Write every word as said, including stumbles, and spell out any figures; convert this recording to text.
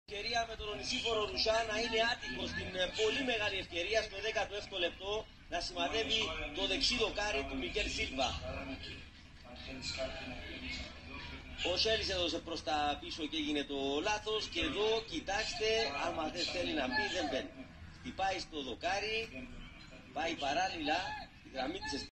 Ευκαιρία με τον Ονησίφορο Ρουσά να είναι άτυχος στην πολύ μεγάλη ευκαιρία στο δέκατο έβδομο λεπτό να σημαδεύει το δεξί δοκάρι του Μικέλ Σίλβα. Ο Σέλης έδωσε προς τα πίσω και έγινε το λάθος και εδώ κοιτάξτε, άμα δεν θέλει να μπει δεν μπαίνει. Χτυπάει στο δοκάρι, πάει παράλληλα, τη γραμμή της